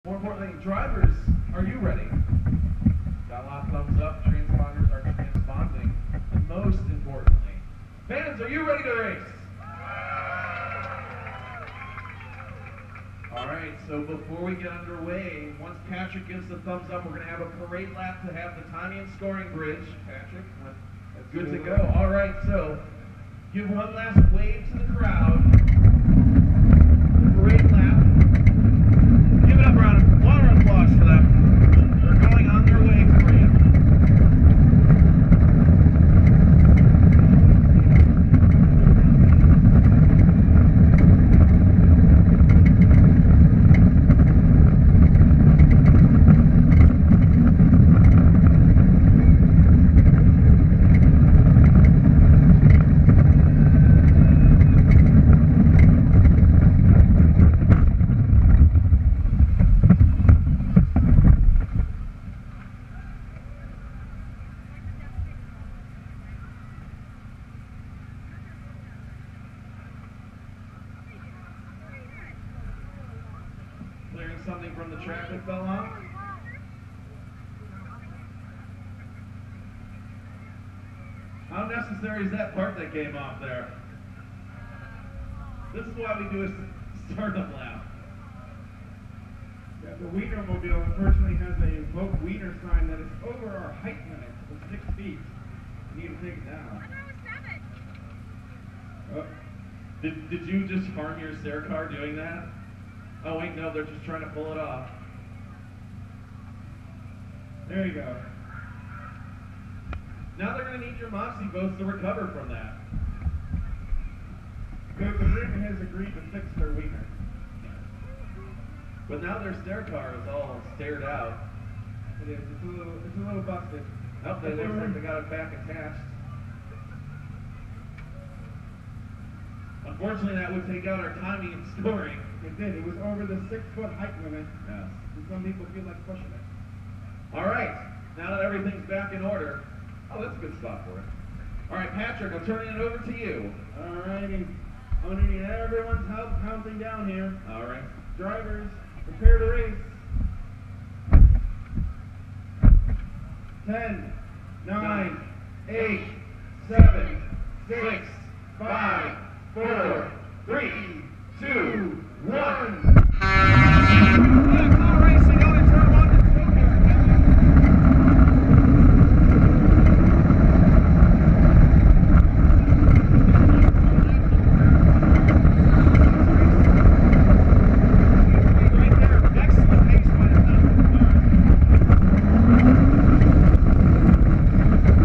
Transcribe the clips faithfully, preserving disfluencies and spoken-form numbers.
More importantly, drivers, are you ready? Got a lot of thumbs up, transponders are transponding. And most importantly, fans, are you ready to race? Alright, so before we get underway, once Patrick gives the thumbs up, we're going to have a parade lap to have the timing and scoring bridge. Patrick, that's good to go. Alright, so give one last wave to the crowd. The parade lap. Give it up, round of water applause for them. They're going on their way for you. Clearing something from the track that fell off. How necessary is that part that came off there? This is why we do a startup lap. Yeah, the Wienermobile unfortunately has a vote Wiener sign that is over our height limit of six feet. We need to take it down. Oh. Did, did you just harm your stair car doing that? Oh wait, no, they're just trying to pull it off. There you go. Now they're going to need your Moxie votes to recover from that. The, the rim has agreed to fix their Wiener. But now their stair car is all stared out. It is. It's a little, it's a little busted. Oh, they looks like they got it back attached. Unfortunately, that would take out our timing and scoring. It did. It was over the six-foot height limit. Yes. And some people feel like pushing it. All right. Now that everything's back in order. Oh, that's a good spot for it. All right, Patrick, I'm turning it over to you. All righty. I'm going to need everyone's help counting down here. All right. Drivers, prepare to race. Ten, nine, eight, seven, six, five, four, three, two, one.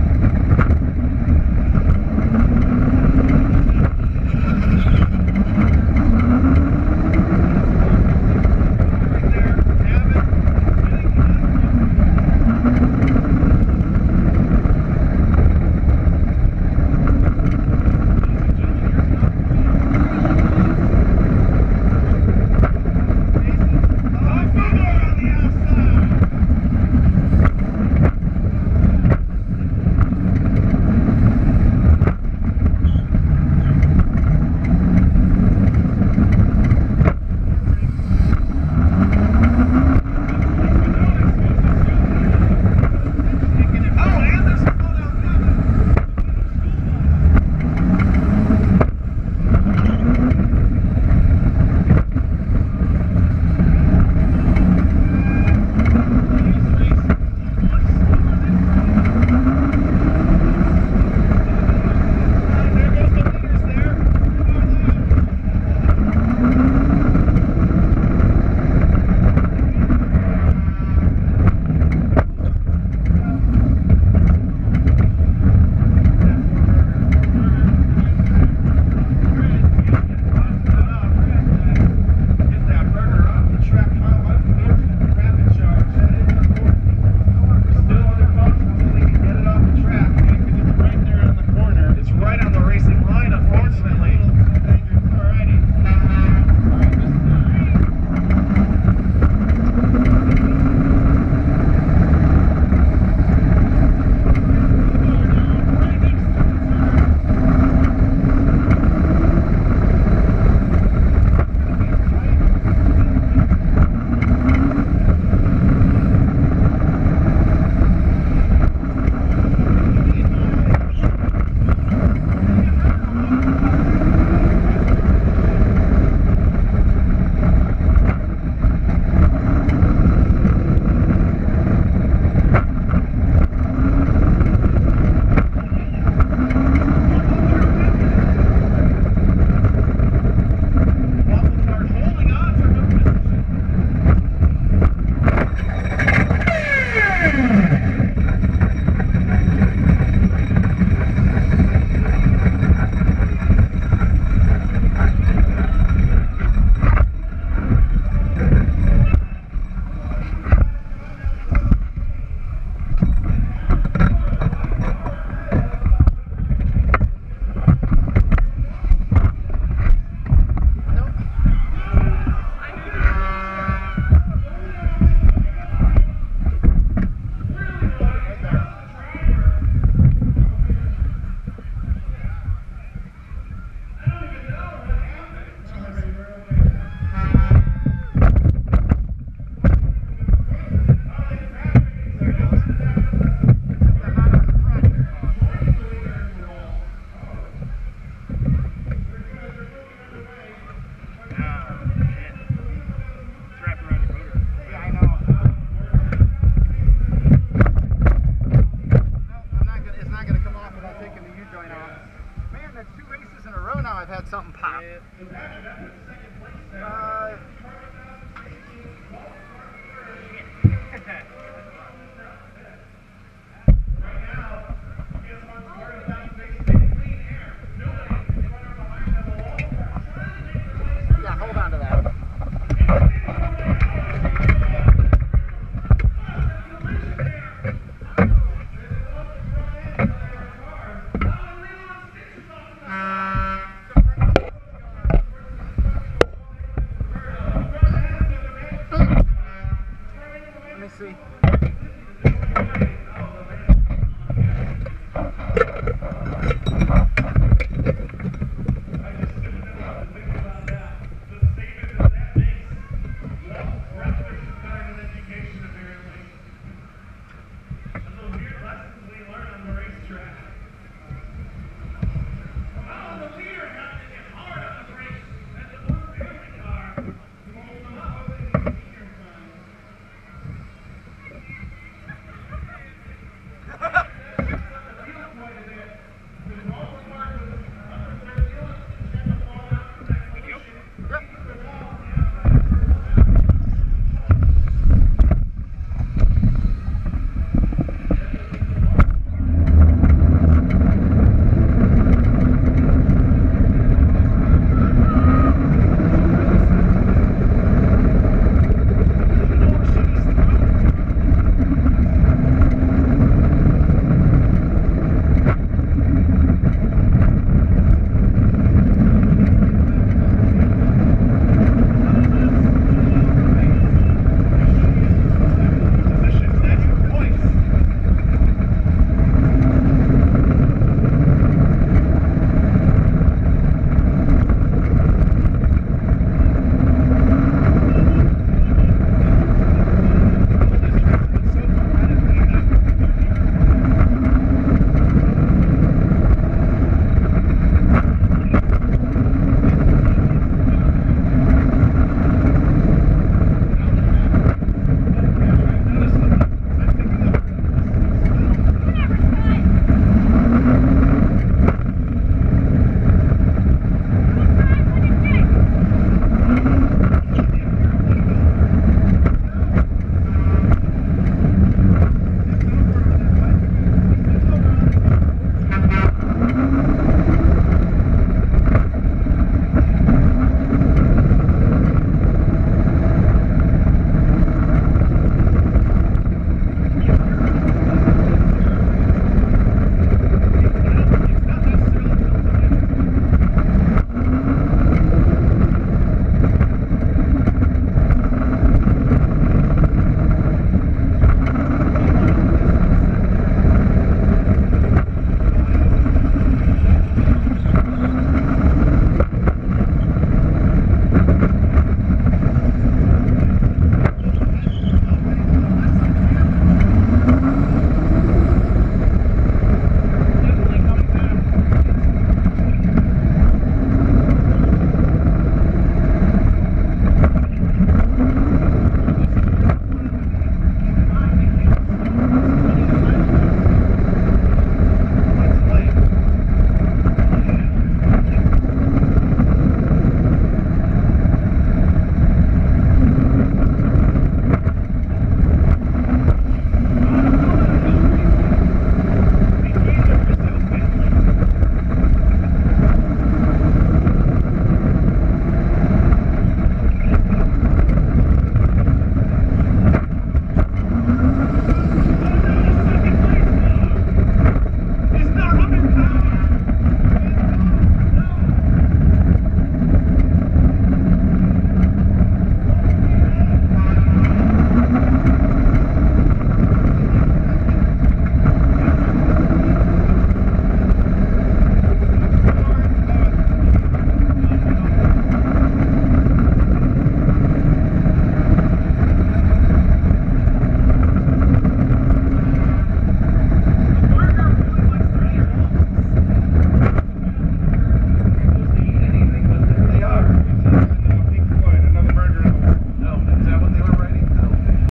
Thank you. Roxy.